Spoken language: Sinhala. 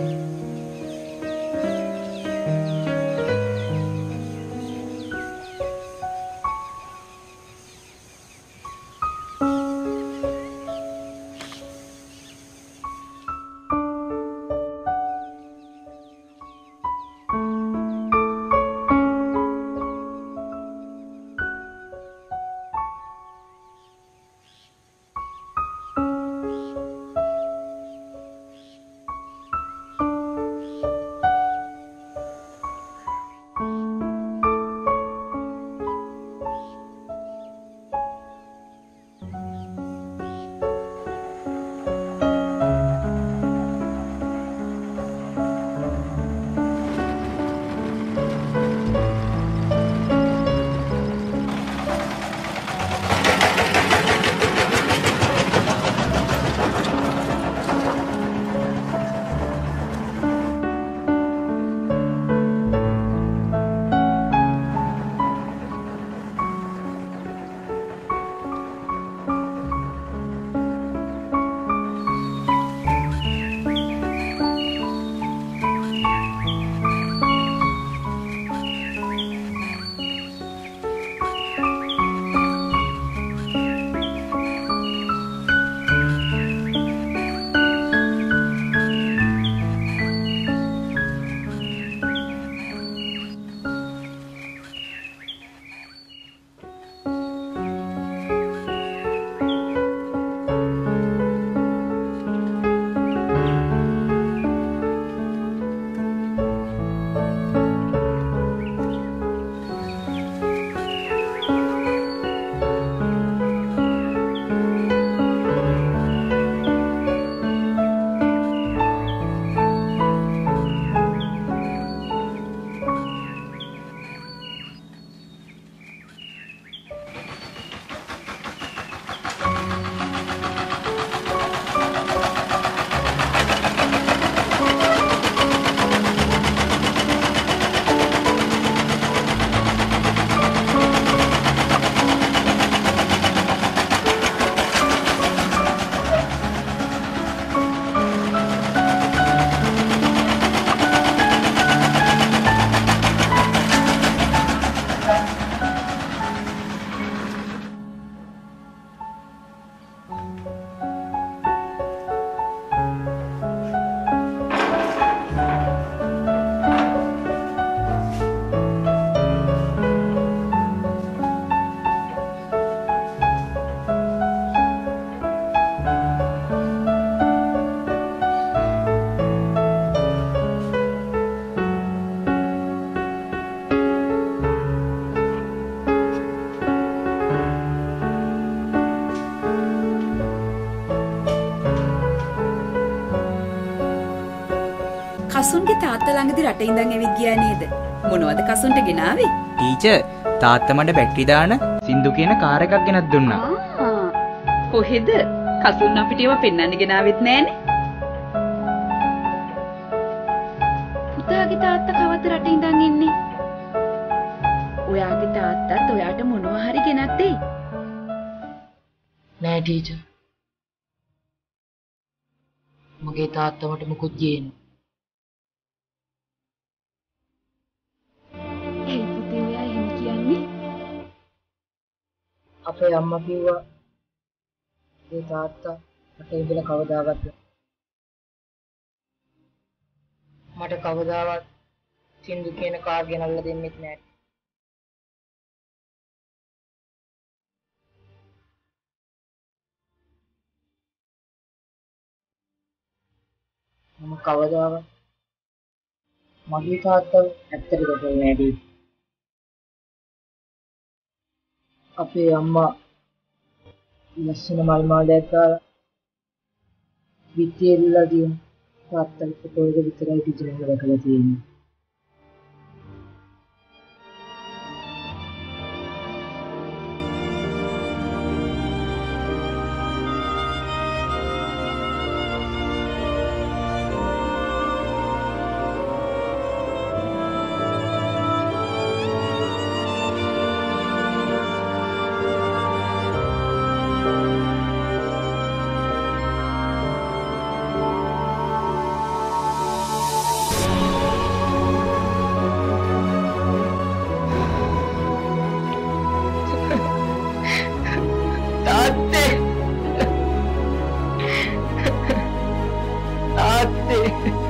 කසුන්ගේ තාත්තා ළඟදී රටේ ඉඳන් ඇවිත් ගියා නේද? මොනවද කසුන්ට ගෙනාවේ? ටීචර් තාත්තා මට බැටරි දාන සින්දු කියන කාර් එකක් ගෙනත් දුන්නා. කොහෙද? කසුන් අපිට ඒවා පෙන්වන්න ගෙනාවෙත් නෑනේ. පුතාගේ තාත්තා කවද්ද රටේ ඉඳන් ඉන්නේ? ඔයාගේ තාත්තත් ඔයාට මොනවා හරි ගෙනත් දෙයි. නෑ ටීචර්. මගේ තාත්තා මට මුකුත් ගේන්නේ. ඒ පුතේ ඔයා එහෙම කියන්නේ? අපේ අම්මා කිව්වා ඒ තාත්තා මට ඉඳලා කවදාවත් මට කවදාවත් සින්දු කියන කාර් ගෙනල්ලා දෙන්නෙත් නෑ. මම කවදාවත් මගේ තාත්තා ඇත්තට කොටන්නේ නෑ. අපේ අම්මා ලස්සන මල් මාලයක් දාලා විත්තියල්ලා දින තාත්තට පොතේ විතරයි ටීචර් කරලා තියෙන්නේ. අයියේ